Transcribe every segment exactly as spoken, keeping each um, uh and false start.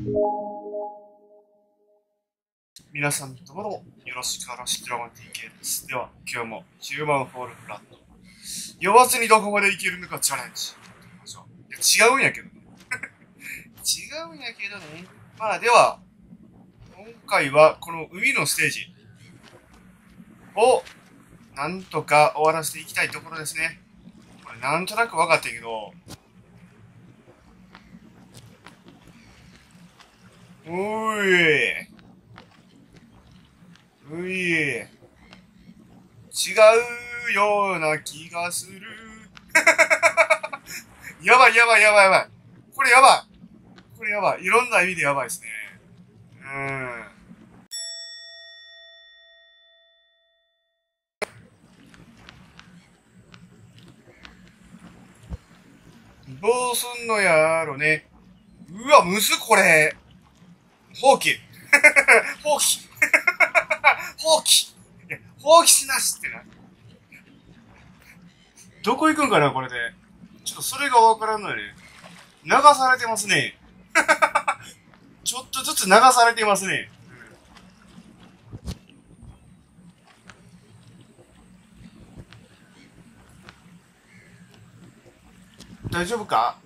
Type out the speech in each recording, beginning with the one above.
皆さんどうもよろしくおろしドラゴン ティーケー です。では今日もヒューマンフォールフラット酔わずにどこまでいけるのかチャレンジやってみましょう。いや違うんやけどね違うんやけどね。まあでは今回はこの海のステージをなんとか終わらせていきたいところですね。これなんとなく分かったけど、うーいうい違うような気がするやばいやばいやばいやばい。これやばい。これやばい。いろんな意味でやばいですね。うん。どうすんのやろね。うわ、むずこれ。放棄。放棄。放棄。いや、放棄しなしってな。どこ行くんかな、これで。ちょっとそれがわからんのよね。流されてますね。ちょっとずつ流されてますね。うん、大丈夫か？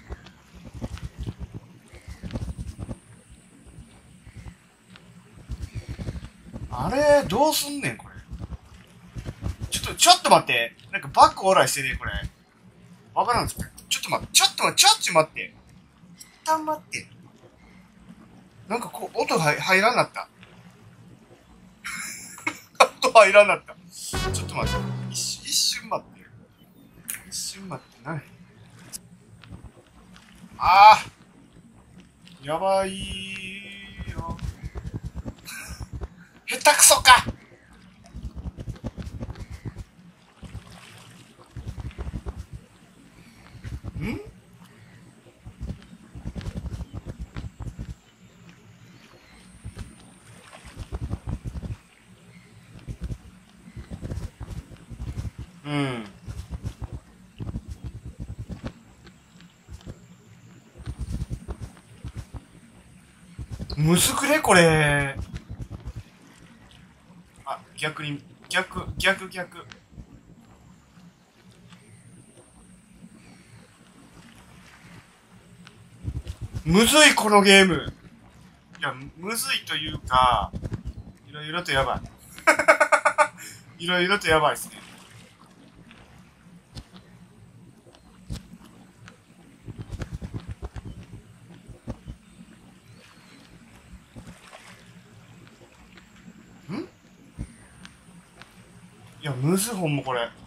あれどうすんねん、これ。ちょっと、ちょっと待って。なんかバックオーライしてね、これ。わからんすか？ちょっと待って、ちょっと待って、ちょっと待って。一旦待って。なんかこう、音が入らんなった。音入らんなった。ちょっと待って。一一瞬待って。一瞬待って、なに？ああやばいよ。下手くそか。んうん。むずくねこれ。あ、逆に、逆、逆、逆。むずいこのゲーム。いや、むずいというか、いろいろとやばい。いろいろとやばいですね。んいや、むずいほんまこれ。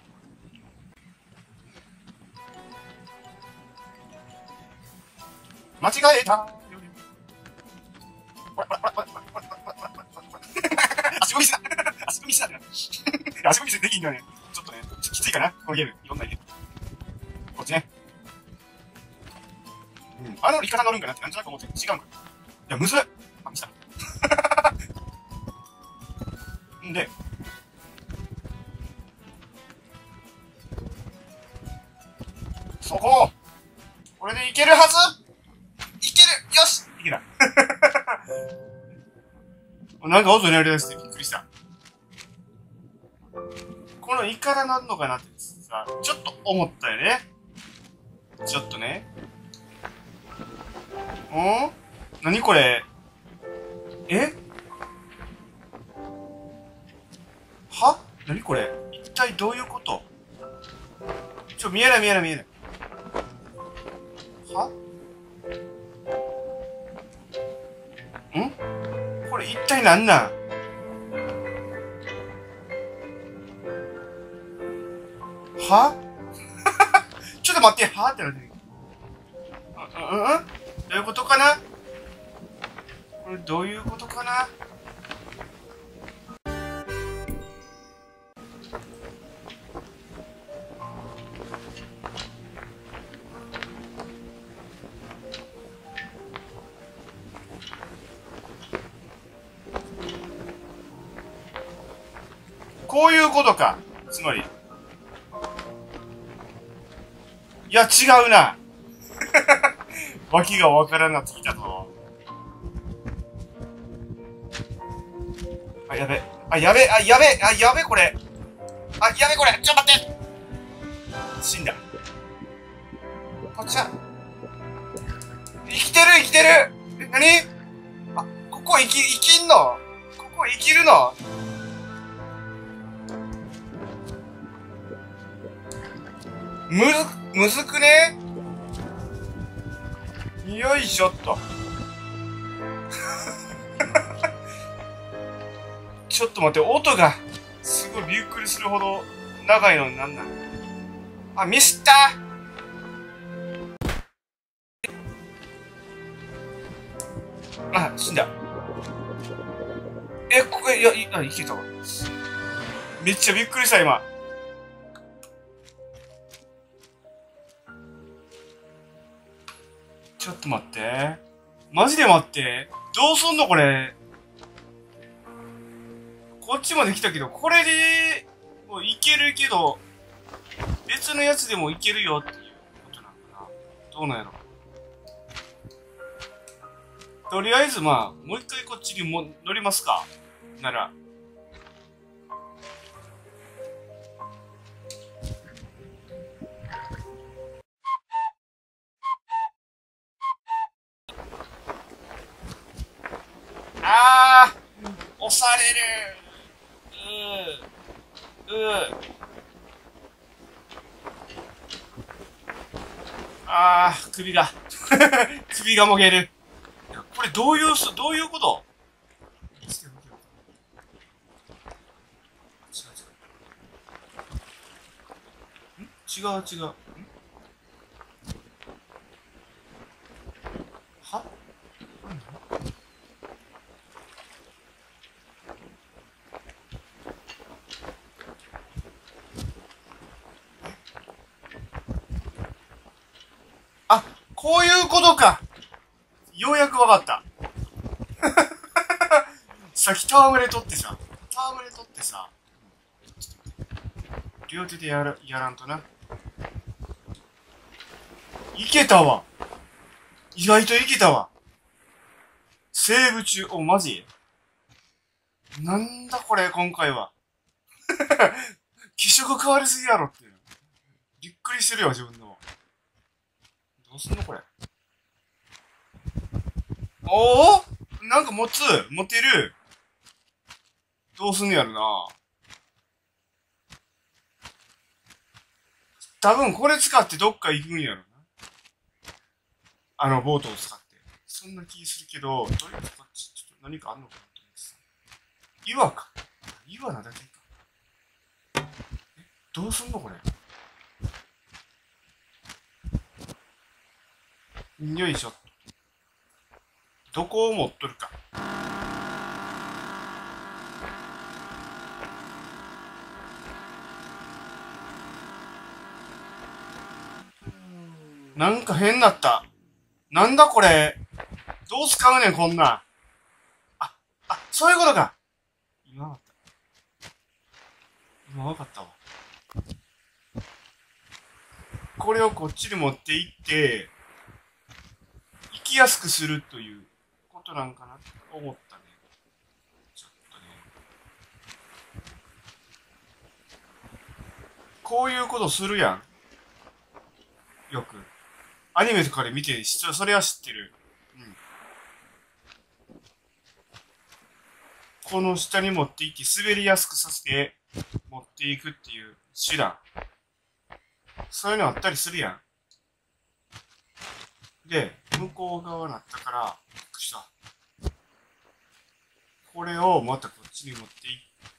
間違えた。足踏みしな。足踏みしなってな。足踏みしてできんのよね。ちょっとね、きついかなこのゲーム。いろんな意見。こっちね。うん。あの、イカラ乗るんかなってなんとなく思ってる。違うんか。いや、むずい。あ、見した。んで、そここれでいけるはずいけるよしいけたなんか音鳴り出してびっくりした。このイカラなんのかなってさ、ちょっと思ったよね。ちょっとね。ん何これえは何これ一体どういうこと？ちょ、見えない見えない見えない。はんこれ一体なんなんはちょっと待って、はってなってる。うんうんうんどういうことかなこれどういうことかなこういうことか。つまり。いや、違うな。訳がわからなってきたぞ。 あ、やべ。あ、やべ。あ、やべ。あ、やべ、これ。あ、やべ、これ。ちょ、待って。死んだ。こっちは。生きてる、生きてる。え、なに？あ、ここ生き、生きんの？ここ生きるの？むず、むずくね？よいしょっと。ちょっと待って、音が、すごいびっくりするほど長いのになんなん？あ、ミスった。あ、死んだ。え、ここ、いや、い、あ、生きてたわ。めっちゃびっくりした、今。ちょっと待って。マジで待って。どうすんのこれ。こっちまで来たけど、これで、もういけるけど、別のやつでもいけるよっていうことなのかな。どうなんやろ。とりあえずまあ、もう一回こっちにも乗りますか。なら。あー、押される。うー、うー。あー、首が。首がもげる。これどういう、どういうこと？違う違う。んは？あ、こういうことか。ようやくわかった。さっき戯れとってさ、戯れとってさ、両手でやら、やらんとな。いけたわ。意外といけたわ。セーブ中、お、マジ？なんだこれ、今回は。気色変わりすぎやろっていう。びっくりしてるよ、自分でも。どうすんのこれ。おお？なんか持つ？持てる？どうすんのやろな。多分これ使ってどっか行くんやろな。あの、ボートを使って。そんな気するけど、とりあえずこっち、ちょっと何かあんのかなと思ってさ。岩か。岩なだけか。え、どうすんのこれ。よいしょ。どこを持っとるか。なんか変なった。なんだこれ。どう使うねん、こんなん。あ、あ、そういうことか。今わかった。今わかったわ。これをこっちに持っていって、行きやすくするということなんかなと思ったね。ちょっとね。こういうことするやん。よく。アニメとかで見て、それは知ってる。うん。この下に持っていって滑りやすくさせて持っていくっていう手段。そういうのあったりするやん。で、向こう側になったから、さ、これをまたこっちに持っていって、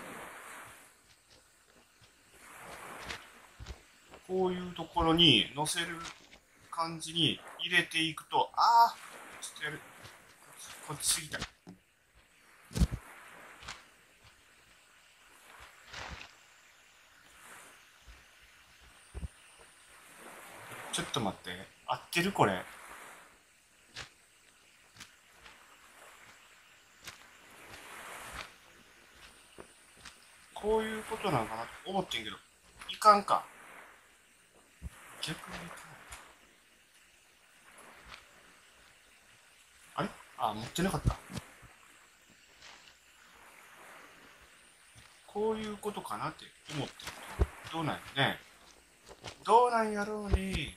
こういうところに乗せる感じに入れていくと、あー、ちょっとやる。こっちすぎた。ちょっと待って。合ってるこれ。こういうことなのかなと思ってんけど、いかんか。逆にいかない。あれ？あ、持ってなかった。 こういうことかなって思ってる。どうなんやろね。どうなんやろうね。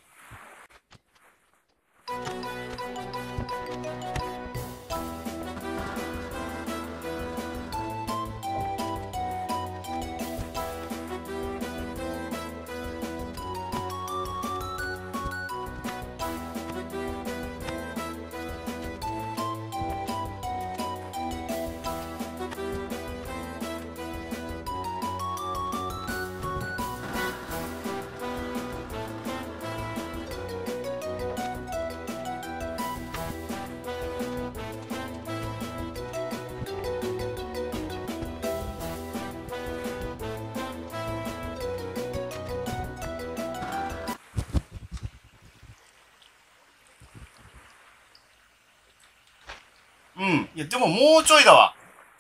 うん。いや、でももうちょいだわ。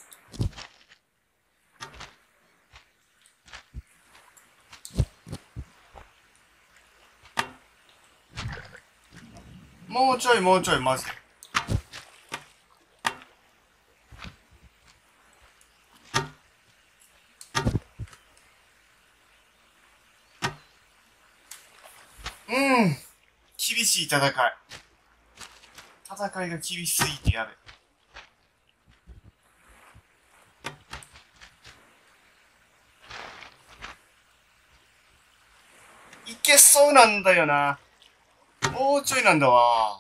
もうちょい、もうちょい、マジで。うん。厳しい戦い。戦いが厳しすぎてやべ。いけそうなんだよな。もうちょいなんだわ。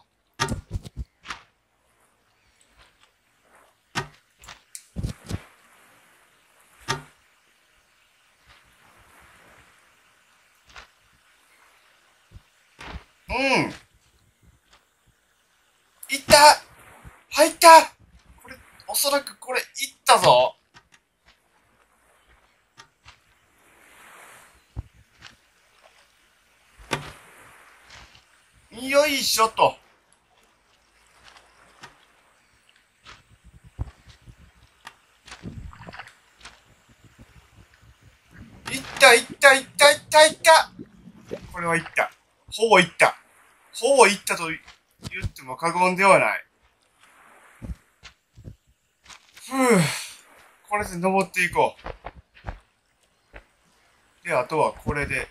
うん。いった入ったこれ、おそらくこれ、いったぞ。よいしょと。いったいったいったいったいった。これはいった。ほぼいった。ほぼいったと言っても過言ではない。ふぅ。これで登っていこう。で、あとはこれで。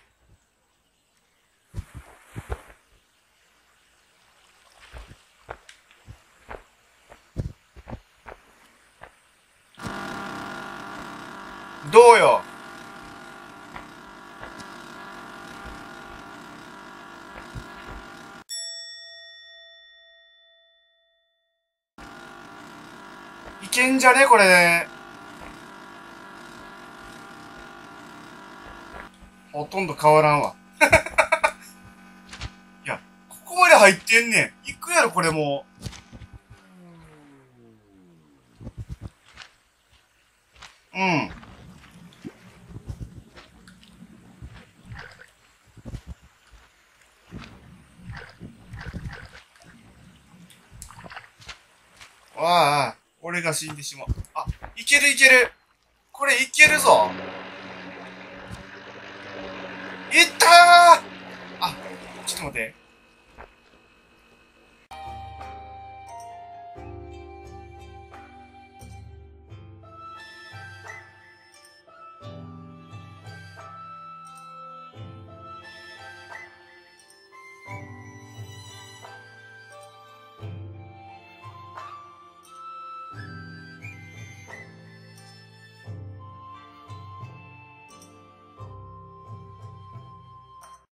どうよ。いけんじゃねこれね。ほとんど変わらんわ。いや、ここまで入ってんねん。いくやろ、これもう。うん。わあ、俺が死んでしまう。あ、いけるいける。これいけるぞ。いったー。あ、ちょっと待って。